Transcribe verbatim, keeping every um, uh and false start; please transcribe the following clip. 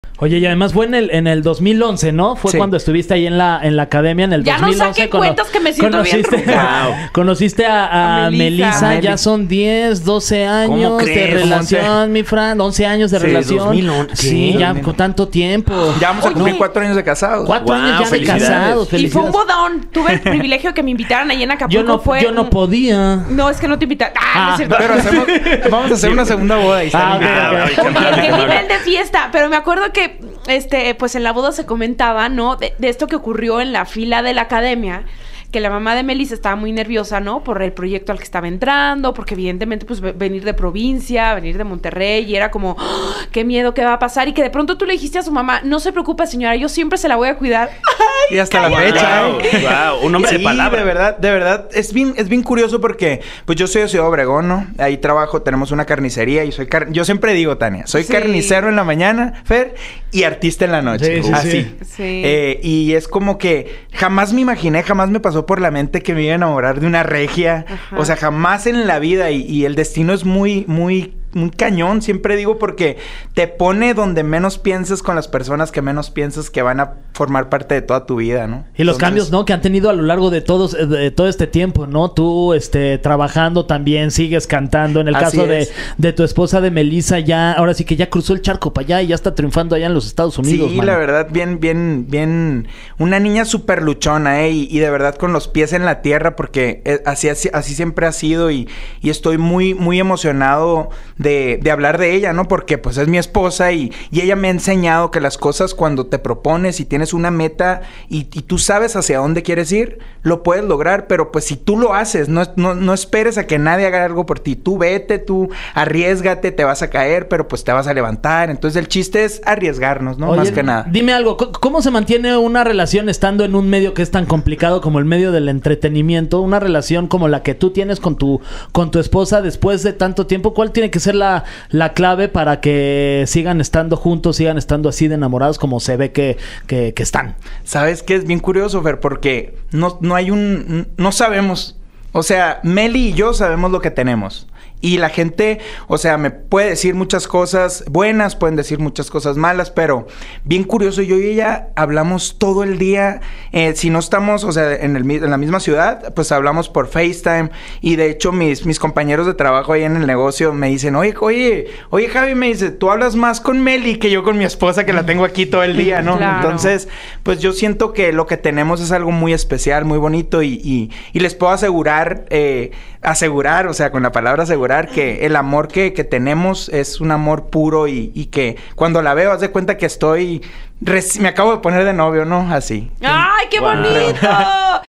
Oye, y además fue en el, en el dos mil once, ¿no? Fue sí. cuando estuviste ahí en la, en la academia en el ya dos mil once. Ya no saquen cuentas que me siento conociste, bien wow. Conociste a, a, a Melissa. Melissa. Ya son diez, doce años de relación, mi Fran. once años de sí, relación. dos mil once. Sí, ya con tanto tiempo. Ya vamos a cumplir cuatro años de casados. Cuatro wow, años ya de casados. Y fue un bodón. Tuve el privilegio de que me invitaran ahí en Acapulco. Yo no, fue yo no podía. No, es que no te invitaron. Ah, ah, no es cierto. Pero hacemos, vamos a hacer una segunda boda. Y ah, okay, okay. Oye, qué nivel de fiesta. Pero me acuerdo que, este, pues en la boda se comentaba, ¿no? De, de esto que ocurrió en la fila de la academia, que la mamá de Melissa estaba muy nerviosa, ¿no? Por el proyecto al que estaba entrando, porque evidentemente, pues, venir de provincia, venir de Monterrey, y era como, ¡oh, qué miedo, qué va a pasar! Y que de pronto tú le dijiste a su mamá, no se preocupe, señora, yo siempre se la voy a cuidar. ¡Ay, y hasta la fecha! Wow, wow, un hombre sí, de palabra. de verdad, de verdad, es bien, es bien curioso porque, pues, yo soy de Ciudad Obregón, ¿no? Ahí trabajo, tenemos una carnicería y soy car... Yo siempre digo, Tania, soy sí. carnicero en la mañana, Fer, y artista en la noche. Sí, sí, así. sí. sí. Eh, y es como que jamás me imaginé, jamás me pasó por la mente que me iba a enamorar de una regia. Ajá. O sea, jamás en la vida. Y, y el destino es muy, muy... muy cañón, siempre digo, porque te pone donde menos piensas con las personas que menos piensas que van a formar parte de toda tu vida, ¿no? Y los Entonces... cambios, ¿no? Que han tenido a lo largo de todos de todo este tiempo, ¿no? Tú, este, trabajando también, sigues cantando. En el Así caso de, es. de tu esposa de Melissa, ya, ahora sí que ya cruzó el charco para allá y ya está triunfando allá en los Estados Unidos, Sí, man. la verdad, bien, bien, bien... Una niña súper luchona, ¿eh? Y, y de verdad con los pies en la tierra, porque eh, así, así, así siempre ha sido y, y estoy muy, muy emocionado de, de hablar de ella, ¿no? Porque pues es mi esposa y, y ella me ha enseñado que las cosas cuando te propones y tienes una meta y, y tú sabes hacia dónde quieres ir, lo puedes lograr, pero pues si tú lo haces, no, no, no esperes a que nadie haga algo por ti. Tú vete, tú arriésgate, te vas a caer, pero pues te vas a levantar. Entonces el chiste es arriesgarnos, ¿no? Oye, más que nada. Dime algo, ¿cómo se mantiene una relación estando en un medio que es tan complicado como el medio del entretenimiento? Una relación como la que tú tienes con tu, con tu esposa después de tanto tiempo. ¿Cuál tiene que ser la, la clave para que sigan estando juntos, sigan estando así de enamorados como se ve que, que, que están? ¿Sabes qué? Es bien curioso, Fer, porque no, no hay un... No sabemos. O sea, Meli y yo sabemos lo que tenemos. Y la gente, o sea, me puede decir muchas cosas buenas, pueden decir muchas cosas malas, pero bien curioso, yo y ella hablamos todo el día. Eh, si no estamos, o sea, en, el, en la misma ciudad, pues hablamos por FaceTime. Y de hecho, mis, mis compañeros de trabajo ahí en el negocio me dicen, oye, oye, oye, Javi, me dice, tú hablas más con Meli que yo con mi esposa, que la tengo aquí todo el día, ¿no? Claro. Entonces, pues yo siento que lo que tenemos es algo muy especial, muy bonito. Y, y, y les puedo asegurar, eh, asegurar, o sea, con la palabra asegurar, que el amor que, que tenemos es un amor puro y, y que cuando la veo, haz de cuenta que estoy... Me acabo de poner de novio, ¿no? Así. ¡Ay, qué wow. bonito!